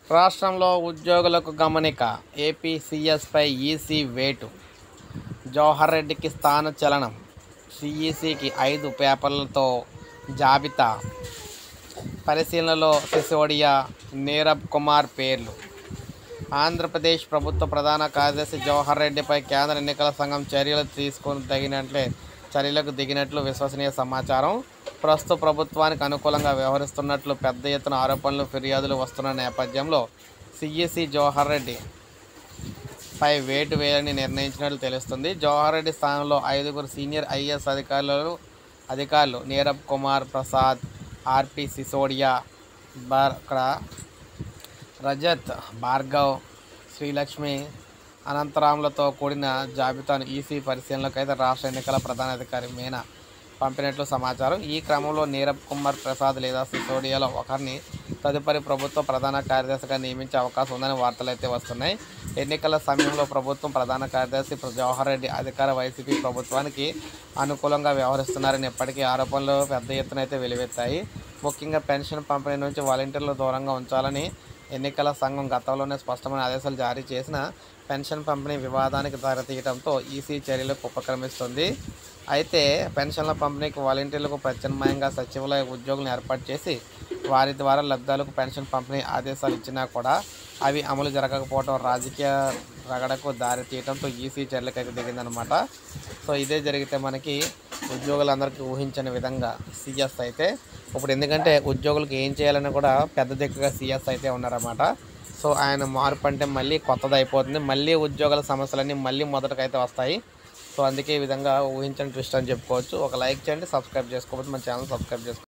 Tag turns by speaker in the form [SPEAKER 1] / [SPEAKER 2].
[SPEAKER 1] రాష్ట్రంలో ఉద్యోగులకు గమనిక. ఏపీ సీఎస్పై ఈసీ వేటు. జవహర్ రెడ్డికి స్థానచలనం. సీఈసీకి 5 పేపర్లతో జాబితా. పరిశీలనలో సిసోడియా, నీరబ్ కుమార్ పేర్లు. ఆంధ్రప్రదేశ్ ప్రభుత్వ ప్రధాన కార్యదర్శి జవహర్ రెడ్డిపై కేంద్ర ఎన్నికల సంఘం చర్యలకు దిగినట్లు విశ్వసనీయ సమాచారం. ప్రస్తుత ప్రభుత్వానికి అనుకూలంగా వ్యవహరిస్తున్నట్లు పెద్ద ఎత్తున ఆరోపణలు, ఫిర్యాదులు వస్తున్న నేపథ్యంలో సీఈసీ జవహర్ రెడ్డి పై వేటు వేయాలని నిర్ణయించినట్లు తెలుస్తుంది. జవహర్ రెడ్డి స్థానంలో 5 సీనియర్ ఐఏఎస్ అధికారులు నీరబ్ కుమార్ ప్రసాద్, ఆర్పి సిసోడియా, రజత్ భార్గవ్, శ్రీలక్ష్మి అనంతరాములతో కూడిన జాబితాను ఈసీ పరిశీలనకు అయితే రాష్ట్ర ఎన్నికల ప్రధానాధికారి మీనా పంపినట్లు సమాచారం. ఈ క్రమంలో నీరబ్ కుమార్ ప్రసాద్ లేదా సిసోడియాలో ఒకరిని తదుపరి ప్రభుత్వ ప్రధాన కార్యదర్శిగా నియమించే అవకాశం ఉందని వార్తలు అయితే వస్తున్నాయి. ఎన్నికల సమయంలో ప్రభుత్వం ప్రధాన కార్యదర్శి జవహర్ రెడ్డి అధికార వైసీపీ ప్రభుత్వానికి అనుకూలంగా వ్యవహరిస్తున్నారని ఇప్పటికీ ఆరోపణలు పెద్ద ఎత్తున అయితే వెలువెత్తాయి. ముఖ్యంగా పెన్షన్ పంపిణీ నుంచి వాలంటీర్లు దూరంగా ఉంచాలని ఎన్నికల సంఘం గతంలోనే స్పష్టమైన ఆదేశాలు జారీ చేసిన పెన్షన్ పంపిణీ వివాదానికి దారితీయడంతో ఈసీ చర్యలకు ఉపక్రమిస్తుంది. అయితే పెన్షన్ల పంపిణీకి వాలంటీర్లకు ప్రత్యామ్నాయంగా సచివాలయ ఉద్యోగులను ఏర్పాటు చేసి వారి ద్వారా లబ్ధాలకు పెన్షన్ పంపిణీ ఆదేశాలు ఇచ్చినా కూడా అవి అమలు జరగకపోవడం రాజకీయ రగడకు దారి తీయడంతో ఈసీ చర్యలకు అయితే దిగిందనమాట. సో ఇదే జరిగితే మనకి ఉద్యోగులందరికీ ఊహించని విధంగా సీఎస్ అయితే ఇప్పుడు, ఎందుకంటే ఉద్యోగులకు ఏం చేయాలని కూడా పెద్ద దిక్కుగా సీఎస్ అయితే ఉన్నారన్నమాట. సో ఆయన మార్పు అంటే మళ్ళీ కొత్తది అయిపోతుంది, మళ్ళీ ఉద్యోగుల సమస్యలన్నీ మళ్ళీ మొదటకైతే వస్తాయి. సో అందుకే ఈ విధంగా ఊహించని ట్విస్ట్ అని చెప్పుకోవచ్చు. ఒక లైక్ చేయండి, సబ్స్క్రైబ్ చేసుకోకపోతే మన ఛానల్ సబ్స్క్రైబ్ చేసుకోండి.